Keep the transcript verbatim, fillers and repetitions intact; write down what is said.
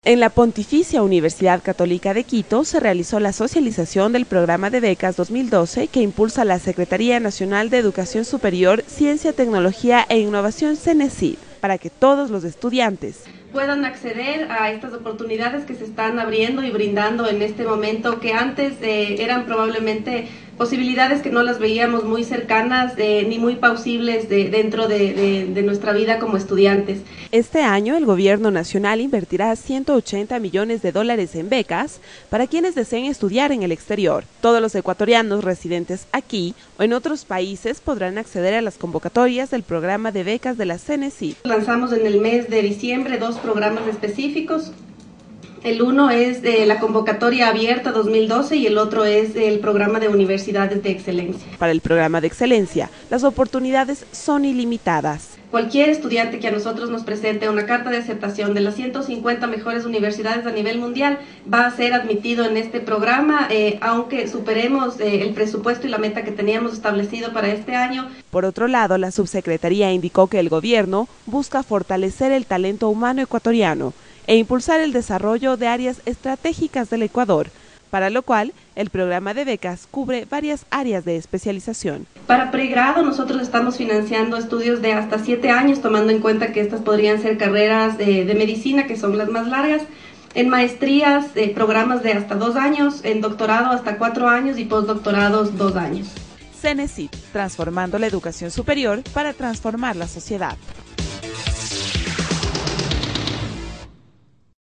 En la Pontificia Universidad Católica de Quito se realizó la socialización del programa de becas dos mil doce que impulsa la Secretaría Nacional de Educación Superior, Ciencia, Tecnología e Innovación CENESID, para que todos los estudiantes puedan acceder a estas oportunidades que se están abriendo y brindando en este momento, que antes eh, eran probablemente posibilidades que no las veíamos muy cercanas eh, ni muy plausibles de, dentro de, de, de nuestra vida como estudiantes. Este año el gobierno nacional invertirá ciento ochenta millones de dólares en becas para quienes deseen estudiar en el exterior. Todos los ecuatorianos residentes aquí o en otros países podrán acceder a las convocatorias del programa de becas de la CENESID. Lanzamos en el mes de diciembre dos programas específicos. El uno es de la convocatoria abierta dos mil doce y el otro es el programa de universidades de excelencia. Para el programa de excelencia, las oportunidades son ilimitadas. Cualquier estudiante que a nosotros nos presente una carta de aceptación de las ciento cincuenta mejores universidades a nivel mundial va a ser admitido en este programa, eh, aunque superemos eh, el presupuesto y la meta que teníamos establecido para este año. Por otro lado, la subsecretaría indicó que el gobierno busca fortalecer el talento humano ecuatoriano e impulsar el desarrollo de áreas estratégicas del Ecuador, para lo cual el programa de becas cubre varias áreas de especialización. Para pregrado nosotros estamos financiando estudios de hasta siete años, tomando en cuenta que estas podrían ser carreras de, de medicina, que son las más largas, en maestrías, eh, programas de hasta dos años, en doctorado hasta cuatro años y postdoctorados dos años. CENESID, transformando la educación superior para transformar la sociedad.